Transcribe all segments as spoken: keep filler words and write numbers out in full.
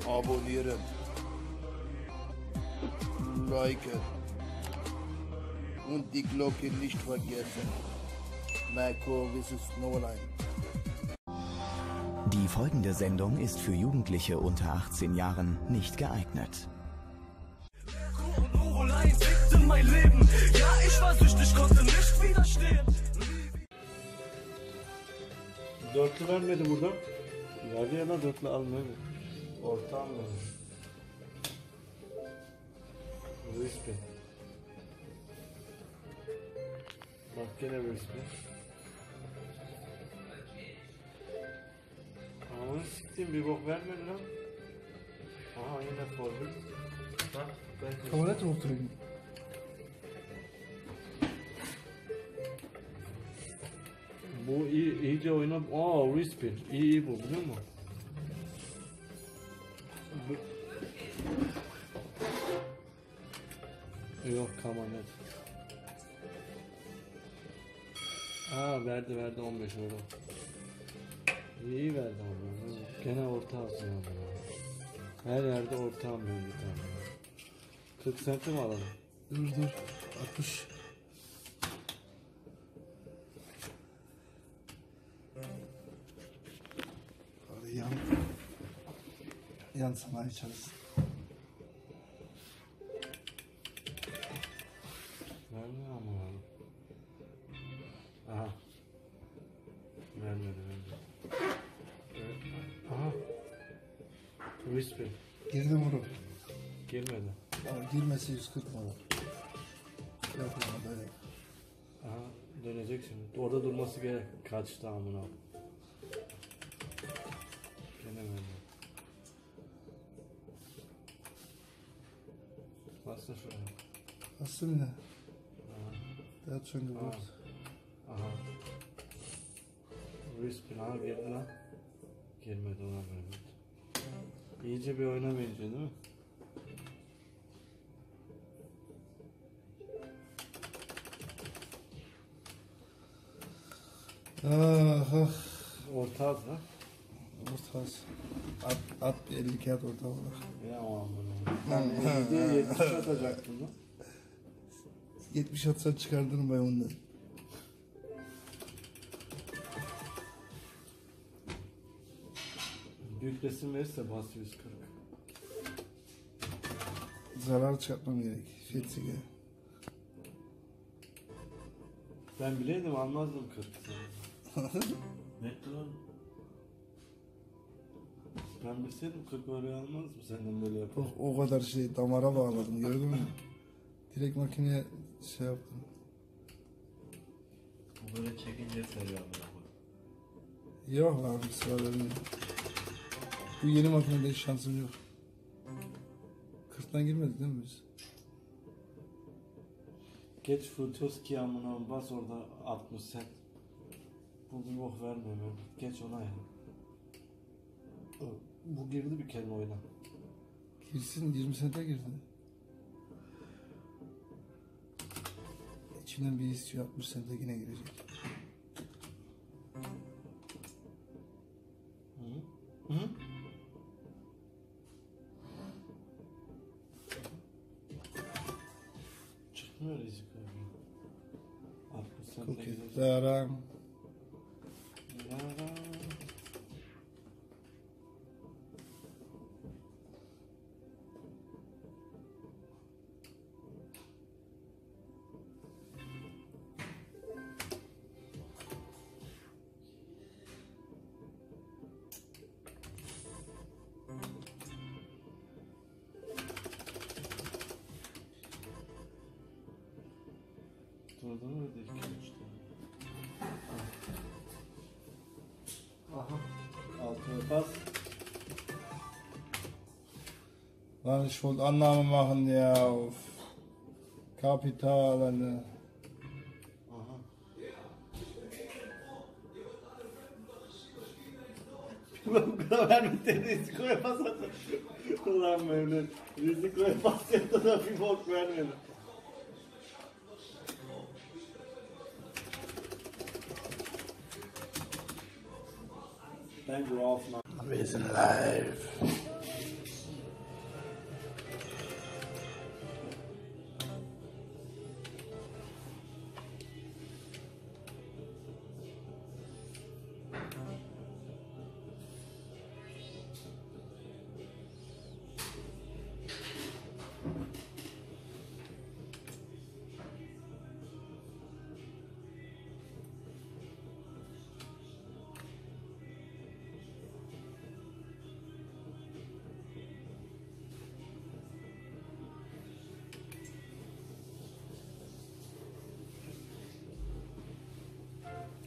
abonnieren, liken und die Glocke nicht vergessen. Marco versus. Novaline. Die folgende Sendung ist für Jugendliche unter achtzehn Jahren nicht geeignet. Mein Leben, ja, ich war süchtig, konnte nicht widerstehen. Dörtlü vermedi burada. Verdi ya da dörtlü almıyor. Orta almıyor. Rispi. Bak gene rispi. Ama siktim bir bok vermedi lan. Aha yine formül. Bak ben... Kavalet mi oturayım? Bu iyi, iyice oyna... Aa Rispi. İyi iyi bu biliyor musun? Bu... Yok kamanet. Aa verdi verdi on beş euro. İyi verdi ama. Gene orta alsın ama. Her yerde orta almıyor bir tane. kırk senti mi alalım? Dur dur. altmış. Hadi yan. Yan sanayi çalışsın. Vermiyor ama. Aha. Vermedi vermedi. Evet. Aha. Whisper. Girdi vuru. Girmedi. Ama girmesi yüz kırk numara. Yapma böyle. Aha dönecek şimdi. Orada durması gerek. Kaçtı amına. Gene vermedi. Bastı şuraya. Nasıl yine? Aha. Daha çünkü bu. Aha. Whisper. Aha girdi lan. Girmedi ona vermedi. İyice bir oyuna benziyor değil mi? Ah ah. Orta at ha? Orta az. At, at elli kağıt orta olarak. Ya aman bunu. Ben elliye yetmiş atacaktım lan. yetmiş atsan çıkardırım ben ondan. Büyük resim verirse bas yüz kırk. Zarar çıkartmam gerek. Fethi'ye. Ben bileydim almazdım kırk. Ne lan? Ben bilseydim kırk oraya almaz mı senden böyle yapar? O, o kadar şey damara bağladım gördün mü? Direkt makineye şey yaptım. Bu böyle çekince sarıyor ama. Yok lan sıra vermiyor. Bu yeni makinede hiç şansım yok. kırktan girmedik değil mi biz? Geç Frutoski amına bas orada altmış sent. Bu bir bok vermiyor. Geç ona ya. Bu girdi bir kere oyuna. Girsin yirmi sente girdi. İçinden bir istiyor altmış sente yine girecek. Hı hı. Çıkmıyor rizik abi. altmış sente Okey. gidecek. Daram. Daram. Durdu mu öyle iki üç tane? Aha. Altına bas. Lan ich wollte Annahme machen, ja, auf Kapital, eine. Aha. Ben bu kadar vermedi. Rizikoya bas atın. Ulan Mevlüt. Rizikoya bas yaptı da bir bok vermedi. Bence o altına. Wir sind live.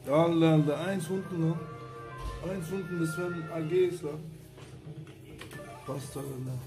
Allah Allah, eins unten noch. Eins unten, das wären A Gs, ja. Passt aber nicht.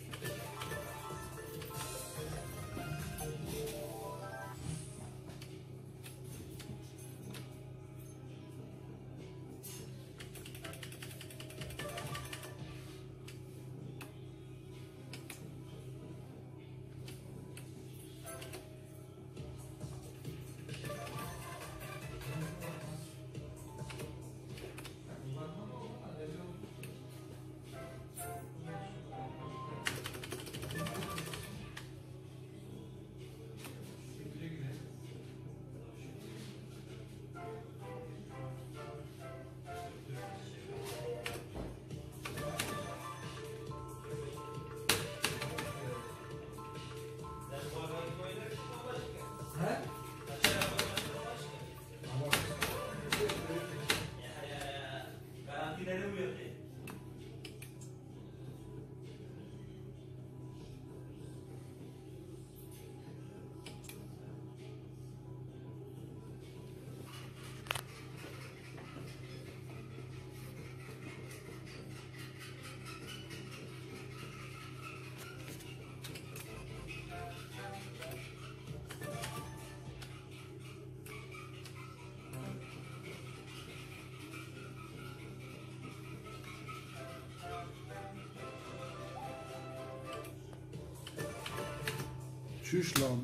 Schüchlein.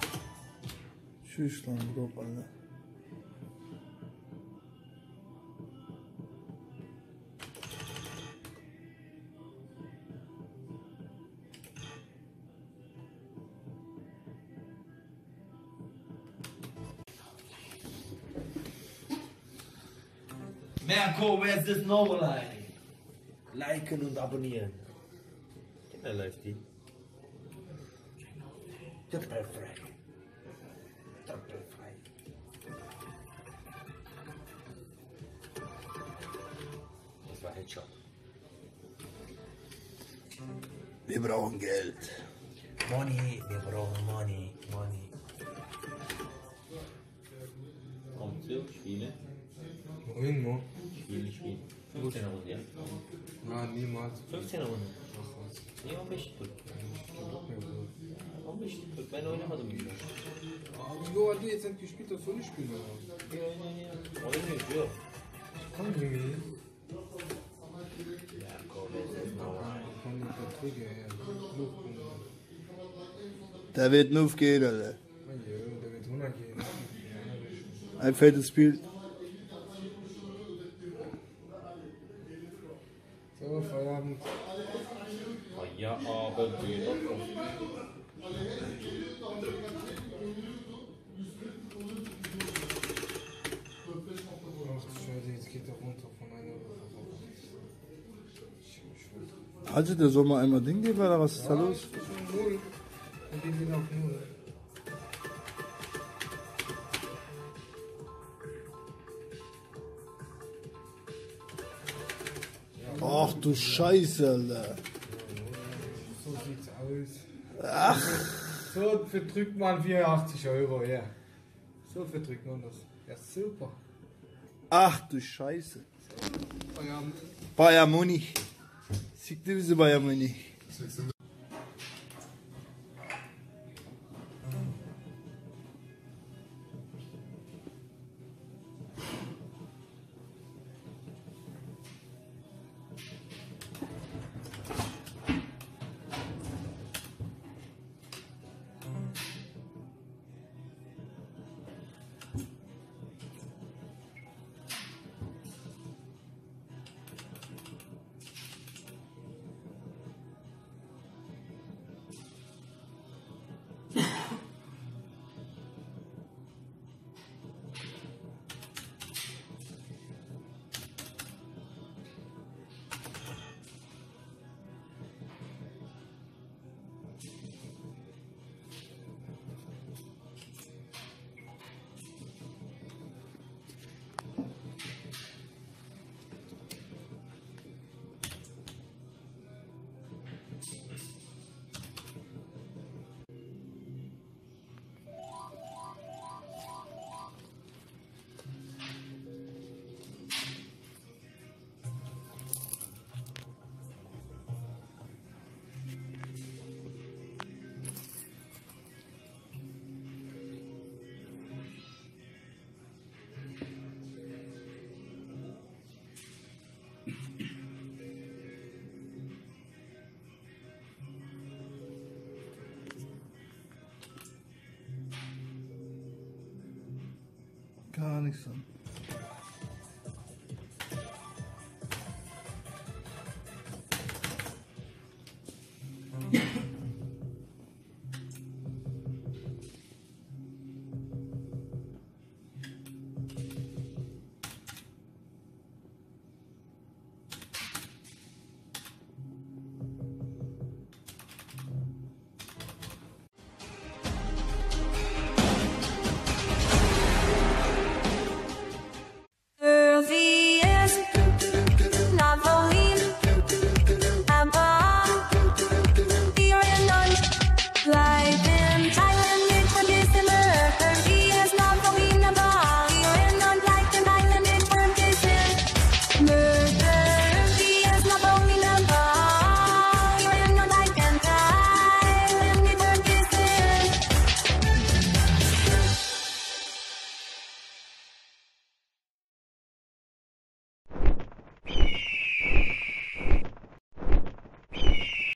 Schüchlein, Gott, Alter. Merko versus Novolai. Liken und abonnieren. Kinder läuft die. Doppelfrei. Doppelfrei. Das war Headshot. Wir brauchen Geld. Money, wir brauchen Money, Money. Kommt zu, Spiele. Wohin, Mo? Spiele, Spiele. fünfzehner Runde, ja? Nein, niemals. fünfzehner Runde. Ach was. Nee, warum bist du? Warum bist du? Meine Leute haben mich. Wieso hat die jetzt nicht gespielt, das soll ich spielen? Ja, ja, ja. Wollen nicht, ja. Komm, Junge. Merko versus Novolai. Komm, die Verträge her. Da wird nur aufgehen, Alter. Der wird runtergehen. Ein fettes Spiel. So, Feierabend. Ja, aber wieder. Ach du Scheiße, jetzt geht er runter von einer Woche. Hatte der Sommer einmal Ding geben, oder was ist da los? Schon null. Und den wieder auf null. Ach du Scheiße, Alter. So sieht's aus. Ach. So verdrückt man vierundachtzig Euro, ja. So verdrückt man das. Ja, super. Ach du Scheiße. Feierabend. Bayern Munich. Sieg du diese Bayern Munich. Gar nichts an.